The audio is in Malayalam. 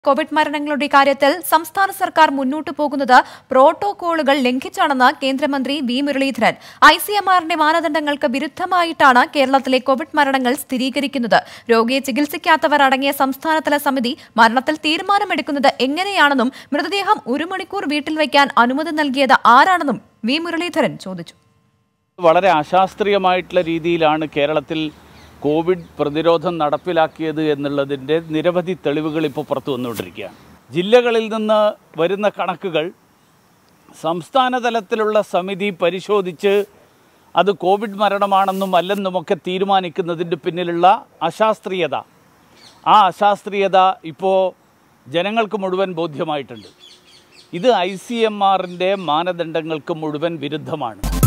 കോവിഡ് മരണങ്ങളുടെ കാര്യത്തിൽ സംസ്ഥാന സർക്കാർ മുന്നോട്ടു പോകുന്നത് പ്രോട്ടോകോളുകൾ ലംഘിച്ചാണെന്ന് കേന്ദ്രമന്ത്രി വി മുരളീധരൻ. ICMRന്റെ മാനദണ്ഡങ്ങൾക്ക് വിരുദ്ധമായിട്ടാണ് കേരളത്തിലെ കോവിഡ് മരണങ്ങൾ സ്ഥിരീകരിക്കുന്നത്. രോഗിയെ ചികിത്സിക്കാത്തവർ അടങ്ങിയ സംസ്ഥാനതല സമിതി മരണത്തിൽ തീരുമാനമെടുക്കുന്നത് എങ്ങനെയാണെന്നും മൃതദേഹം 1 മണിക്കൂർ വീട്ടിൽ വയ്ക്കാൻ അനുമതി നൽകിയത് ആരാണെന്നും വി മുരളീധരൻ ചോദിച്ചു. വളരെ അശാസ്ത്രീയമായിട്ടുള്ള രീതിയിലാണ് കേരളത്തിൽ കോവിഡ് പ്രതിരോധം നടപ്പിലാക്കിയത് എന്നുള്ളതിൻ്റെ നിരവധി തെളിവുകൾ ഇപ്പോൾ പുറത്തു വന്നുകൊണ്ടിരിക്കുകയാണ്. ജില്ലകളിൽ നിന്ന് വരുന്ന കണക്കുകൾ സംസ്ഥാന തലത്തിലുള്ള സമിതി പരിശോധിച്ച് അത് കോവിഡ് മരണമാണെന്നും അല്ലെന്നുമൊക്കെ തീരുമാനിക്കുന്നതിൻ്റെ പിന്നിലുള്ള അശാസ്ത്രീയത, ആ അശാസ്ത്രീയത ഇപ്പോൾ ജനങ്ങൾക്ക് മുഴുവൻ ബോധ്യമായിട്ടുണ്ട്. ഇത് ICMRന്റെ മാനദണ്ഡങ്ങൾക്ക് മുഴുവൻ വിരുദ്ധമാണ്.